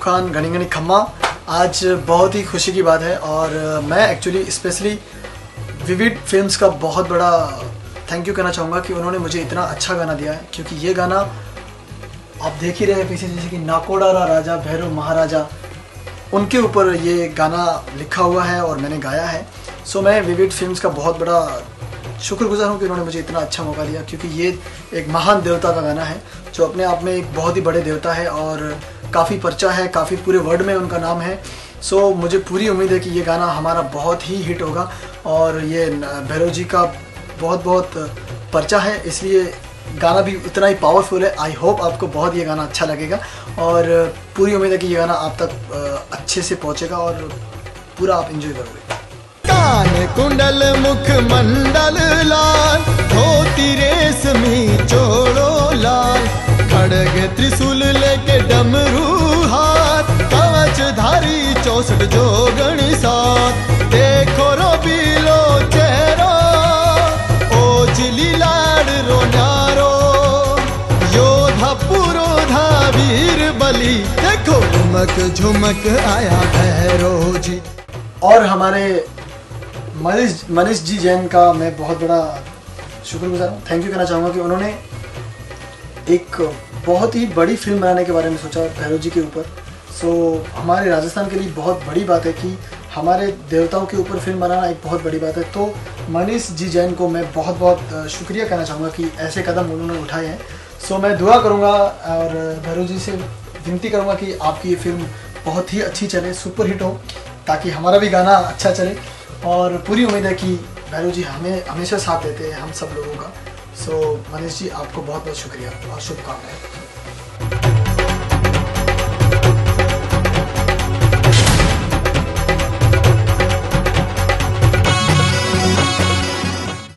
खान घनी घनी खम्मा। आज बहुत ही खुशी की बात है और मैं एक्चुअली स्पेशली विविड फिल्म्स का बहुत बड़ा थैंक यू कहना चाहूँगा कि उन्होंने मुझे इतना अच्छा गाना दिया है, क्योंकि ये गाना आप देख ही रहे हैं पीछे, जैसे कि नाकोडारा राजा भैरव महाराजा, उनके ऊपर ये गाना लिखा हुआ है और मैंने गाया है। सो मैं विविड फिल्म्स का बहुत बड़ा शुक्रगुजार हूँ कि उन्होंने मुझे इतना अच्छा मौका दिया, क्योंकि ये एक महान देवता का गाना है जो अपने आप में एक बहुत ही बड़े देवता है और काफ़ी पर्चा है, काफ़ी पूरे वर्ल्ड में उनका नाम है। सो मुझे पूरी उम्मीद है कि ये गाना हमारा बहुत ही हिट होगा और ये भैरव जी का बहुत बहुत पर्चा है, इसलिए गाना भी उतना ही पावरफुल है। आई होप आपको बहुत ये गाना अच्छा लगेगा और पूरी उम्मीद है कि ये गाना आप तक अच्छे से पहुंचेगा और पूरा आप एंजॉय करोगे। कान कुंडल मुख मंडल लाल, धोती रेशमी चोड़ो लाल, खड़ग त्रिशूल लेके डमरू हाथ, कवच धारी 64 जोगण साथ, देखो रो बीलो चेहरो, ओजली लाड रो न्यारो, योधा पुरोधा वीर बली, देखो झुमक झुमक आया भैरव जी। और हमारे मनीष जी जैन का मैं बहुत बड़ा शुक्रगुजार हूँ, थैंक यू कहना चाहूँगा कि उन्होंने एक बहुत ही बड़ी फिल्म बनाने के बारे में सोचा भैरव जी के ऊपर। सो हमारे राजस्थान के लिए बहुत बड़ी बात है कि हमारे देवताओं के ऊपर फिल्म बनाना एक बहुत बड़ी बात है। तो मनीष जी जैन को मैं बहुत बहुत शुक्रिया कहना चाहूँगा कि ऐसे कदम उन्होंने उठाए हैं। सो मैं दुआ करूँगा और भैरव जी से विनती करूँगा कि आपकी ये फिल्म बहुत ही अच्छी चले, सुपर हिट हो, ताकि हमारा भी गाना अच्छा चले। और पूरी उम्मीद है कि भैरव जी हमें हमेशा साथ देते हैं हम सब लोगों का। सो मनीष जी आपको बहुत बहुत शुक्रिया और शुभकामनाएं।